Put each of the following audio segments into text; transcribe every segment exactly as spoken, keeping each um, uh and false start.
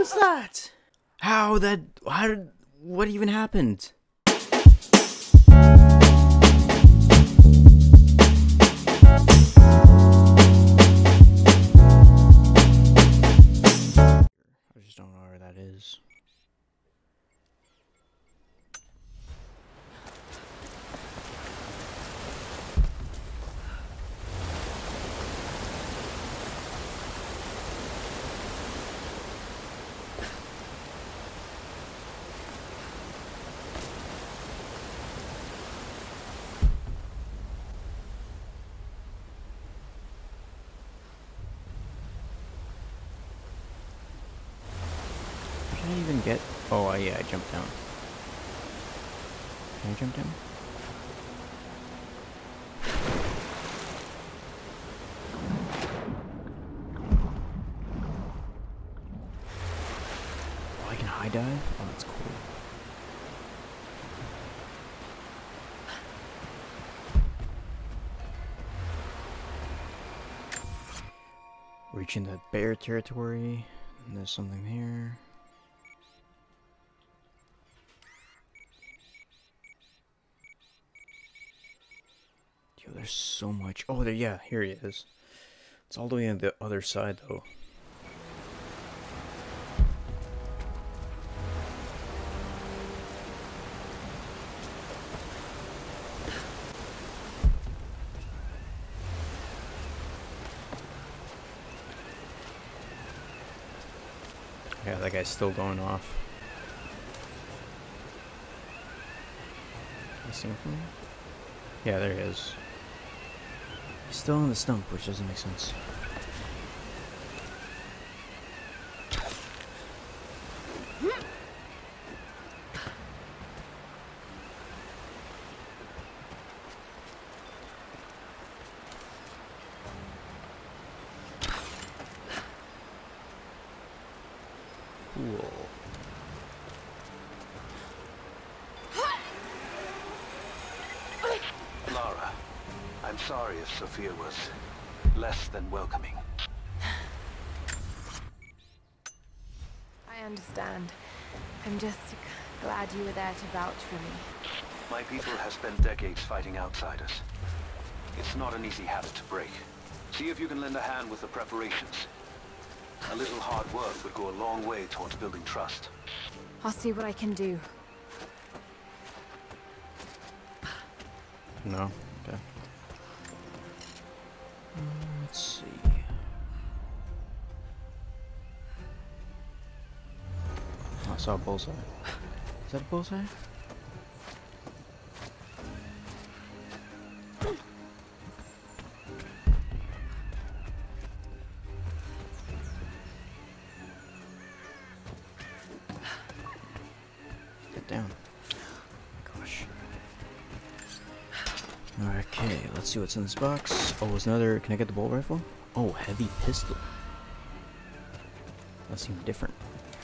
was that? How that? How did? What even happened? I just don't know where that is. Can I even get? Oh, uh, yeah, I jumped down. Can I jump down? Oh, I can high dive? Oh, that's cool. Reaching the bear territory. And there's something here. Yo, there's so much. Oh, there, yeah, here he is. It's all the way on the other side, though. Yeah, that guy's still going off. Can you see him from here? Yeah, there he is. He's still on the stump, which doesn't make sense. Cool. Lara, I'm sorry if Sophia was less than welcoming. I understand. I'm just glad you were there to vouch for me. My people have spent decades fighting outsiders. It's not an easy habit to break. See if you can lend a hand with the preparations. A little hard work would go a long way towards building trust. I'll see what I can do. No? Okay. Uh, let's see. Oh, I saw a bullseye. Is that a bullseye? Get down. Gosh. Okay, let's see what's in this box. Oh, it's another. Can I get the bolt rifle? Oh, heavy pistol. That seems different.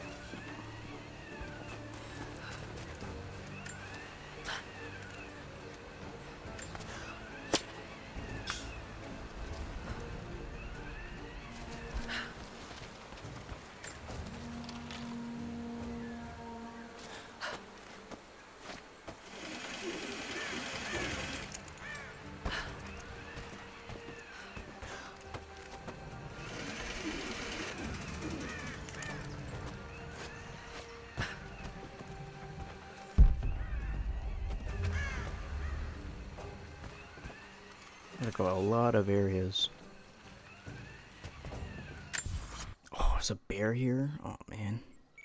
Gotta go a lot of areas. Oh, there's a bear here? Oh, man.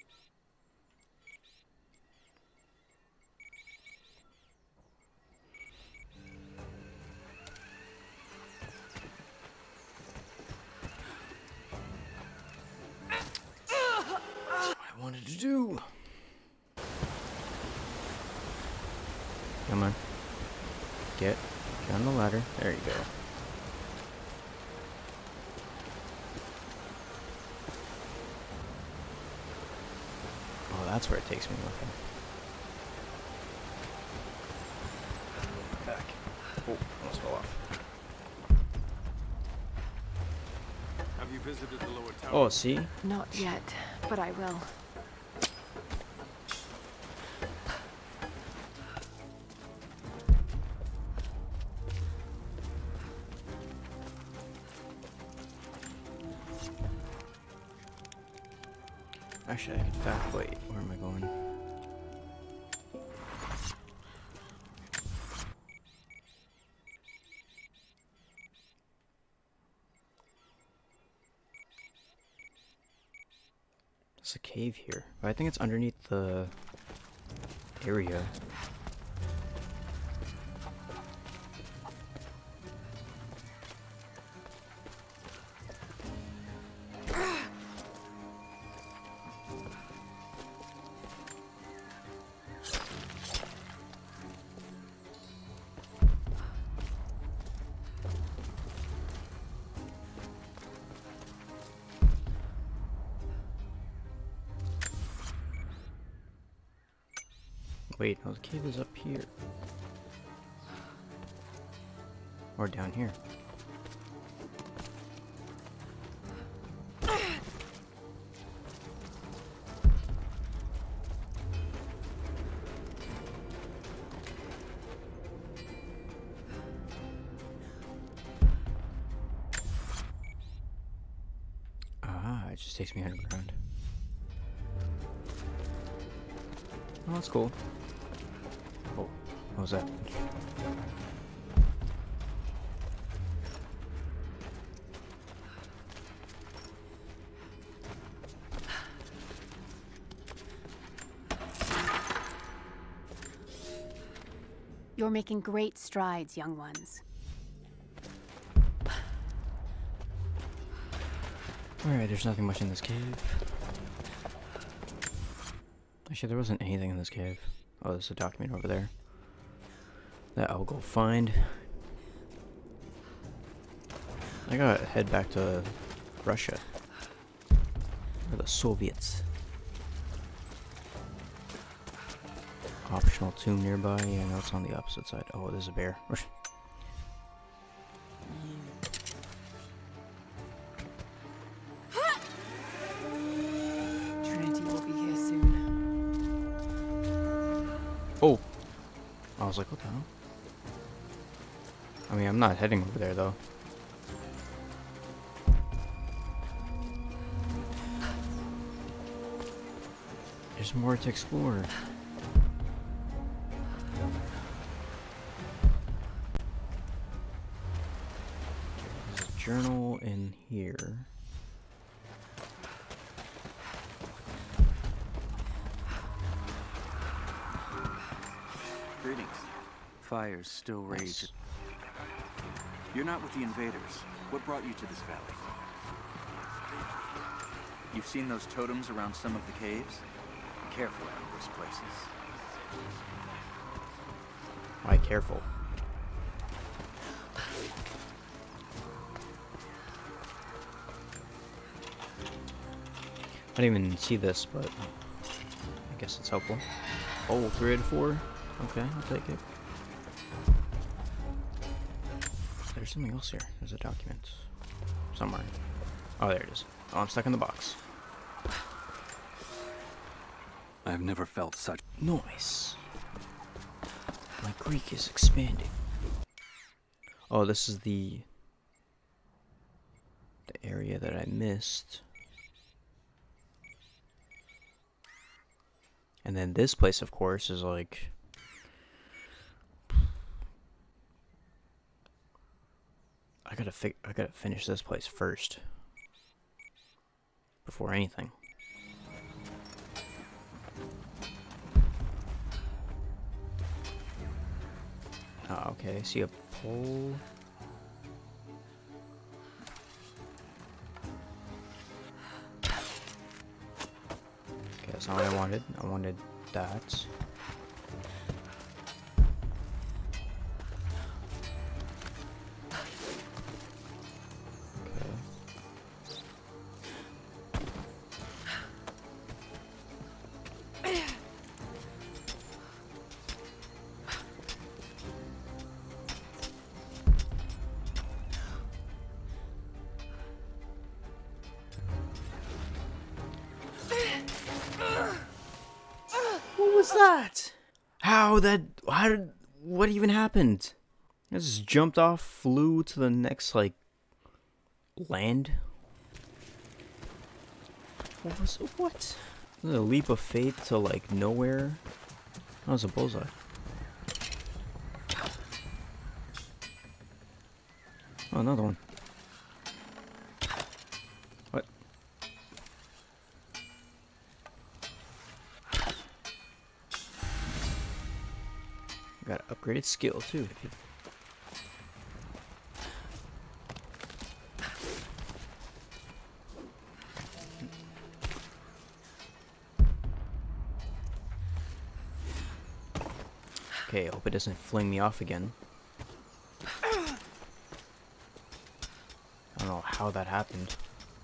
That's what I wanted to do. Come on. Get. Down the ladder. There you go. Oh, that's where it takes me. Okay. Back. Oh, almost fell off. Have you visited the lower tower? Oh, see? Not yet, but I will. Actually, I could fact. Wait, where am I going? There's a cave here, but I think it's underneath the area. Wait, no, the cave is up here. Or down here. Ah, it just takes me underground. Oh, that's cool. Oh, what was that? You're making great strides, young ones. Alright, there's nothing much in this cave. Actually, there wasn't anything in this cave. Oh, there's a document over there that I'll go find. I gotta head back to Russia. Or the Soviets. Optional tomb nearby. Yeah, no, it's on the opposite side. Oh, there's a bear. Trinity will be here soon. Oh! I was like, what the hell? I mean, I'm not heading over there, though. There's more to explore. There's a journal in here. Greetings. Fires still rage. Nice. You're not with the invaders. What brought you to this valley? You've seen those totems around some of the caves? Be careful around those places. Why careful? I didn't even see this, but I guess it's helpful. Oh, three out of four? Okay, I'll take it. There's something else here. There's a document. Somewhere. Oh, there it is. Oh, I'm stuck in the box. I've never felt such... Nice. My Greek is expanding. Oh, this is the... the area that I missed. And then this place, of course, is like... I gotta fi- I gotta finish this place first. Before anything. Ah, okay, I see a pole. Okay, that's not what I wanted. I wanted that. was that? How that? How did? What even happened? I just jumped off, flew to the next like land. What was what? A leap of faith to like nowhere. That was a bullseye. Oh, another one. What? Got an upgraded skill too. Okay, I hope it doesn't fling me off again. I don't know how that happened.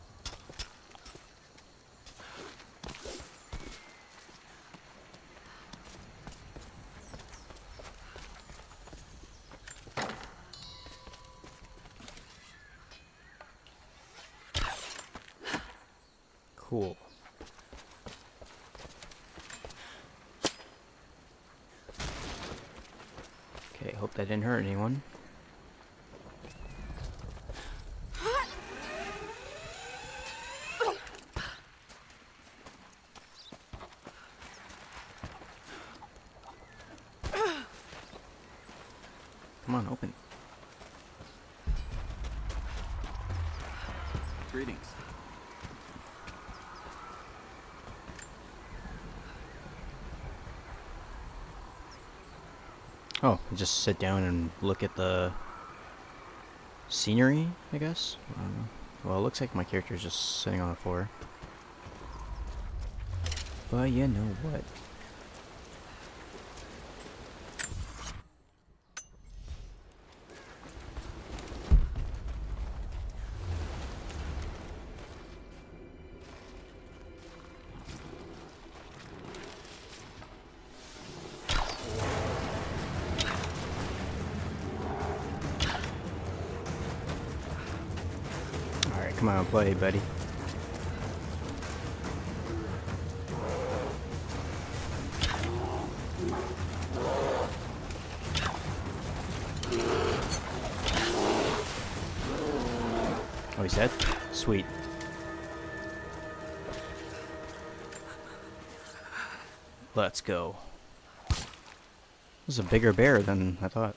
Cool. Okay, hope that didn't hurt anyone. Come on, open. Greetings. Oh, just sit down and look at the scenery, I guess? I don't know. Well, it looks like my character is just sitting on the floor. But you know what? Come on, play, buddy. Oh, he's dead? Sweet. Let's go. This is a bigger bear than I thought.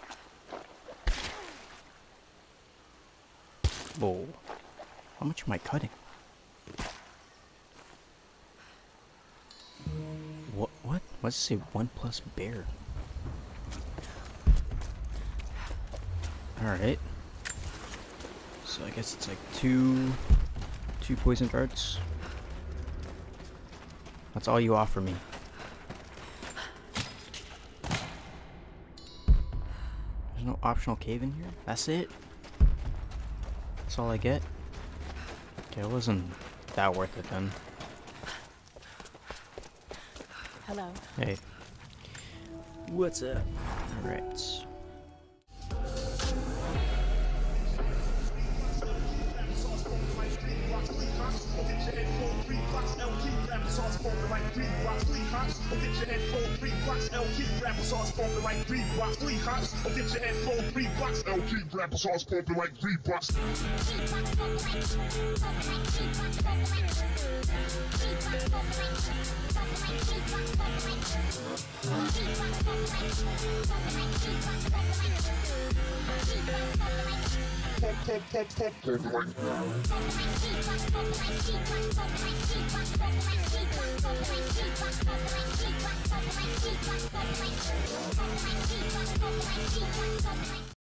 Whoa. How much am I cutting? What? What? Why does it say one plus bear? Alright. So I guess it's like two... Two poison darts. That's all you offer me. There's no optional cave in here? That's it? That's all I get? Okay, it wasn't that worth it then. Hello. Hey. What's up? Alright.